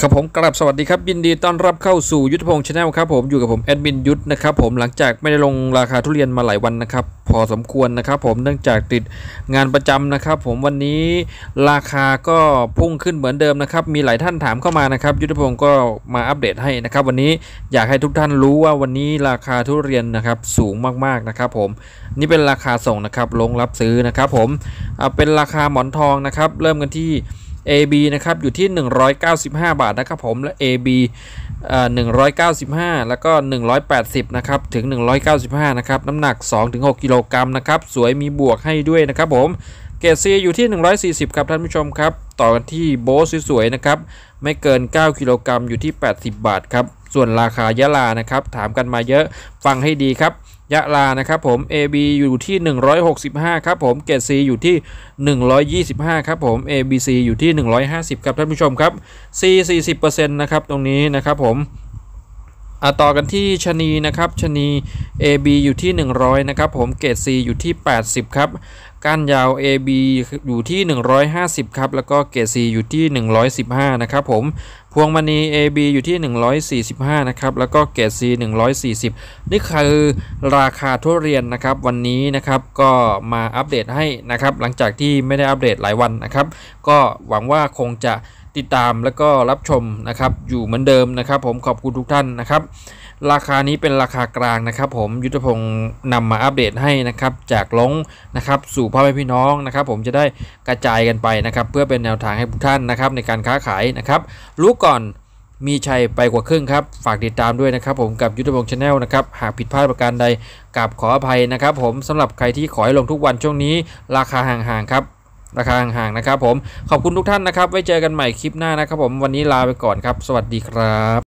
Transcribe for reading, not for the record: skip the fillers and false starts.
ครับผมกราบสวัสดีครับยินดีต้อนรับเข้าสู่ยุทธพงศ์ชาแนลครับผมอยู่กับผมแอดมินยุทธนะครับผมหลังจากไม่ได้ลงราคาทุเรียนมาหลายวันนะครับพอสมควรนะครับผมเนื่องจากติดงานประจำนะครับผมวันนี้ราคาก็พุ่งขึ้นเหมือนเดิมนะครับมีหลายท่านถามเข้ามานะครับยุทธพงศ์ก็มาอัปเดตให้นะครับวันนี้อยากให้ทุกท่านรู้ว่าวันนี้ราคาทุเรียนนะครับสูงมากๆนะครับผมนี่เป็นราคาส่งนะครับลงรับซื้อนะครับผมเป็นราคาหมอนทองนะครับเริ่มกันที่ AB นะครับอยู่ที่195 บาทนะครับผมและ AB 195แล้วก็180นะครับถึง195นะครับน้ำหนัก 2-6 กิโลกรัมนะครับสวยมีบวกให้ด้วยนะครับผมเกรด C อยู่ที่140ครับท่านผู้ชมครับต่อกันที่โบสสวยๆนะครับไม่เกิน9กิโลกรัมอยู่ที่80 บาทครับส่วนราคายะลานะครับถามกันมาเยอะฟังให้ดีครับยะลานะครับผม AB อยู่ที่165ครับผมเกรด C อยู่ที่125ครับผม ABC อยู่ที่150ครับท่านผู้ชมครับ C 40% นะครับตรงนี้นะครับผมต่อกันที่ชนีนะครับชนี AB อยู่ที่100นะครับผมเกรด C อยู่ที่80ครับก้านยาว AB อยู่ที่150ครับแล้วก็เกรด C อยู่ที่115นะครับผมพวงมณี AB อยู่ที่145นะครับแล้วก็เกรด C 140นี่คือราคาทุเรียนนะครับวันนี้นะครับก็มาอัปเดตให้นะครับหลังจากที่ไม่ได้อัปเดตหลายวันนะครับก็หวังว่าคงจะติดตามแล้วก็รับชมนะครับอยู่เหมือนเดิมนะครับผมขอบคุณทุกท่านนะครับราคานี้เป็นราคากลางนะครับผมยุทธพงศ์นำมาอัปเดตให้นะครับจากลงนะครับสู่พ่อแม่พี่น้องนะครับผมจะได้กระจายกันไปนะครับเพื่อเป็นแนวทางให้ทุกท่านนะครับในการค้าขายนะครับรู้ก่อนมีชัยไปกว่าครึ่งครับฝากติดตามด้วยนะครับผมกับยุทธพงศ์ชาแนลนะครับหากผิดพลาดประการใดกับขออภัยนะครับผมสำหรับใครที่ขอให้ลงทุกวันช่วงนี้ราคาห่างๆครับราคาห่างๆนะครับผมขอบคุณทุกท่านนะครับไว้เจอกันใหม่คลิปหน้านะครับผมวันนี้ลาไปก่อนครับสวัสดีครับ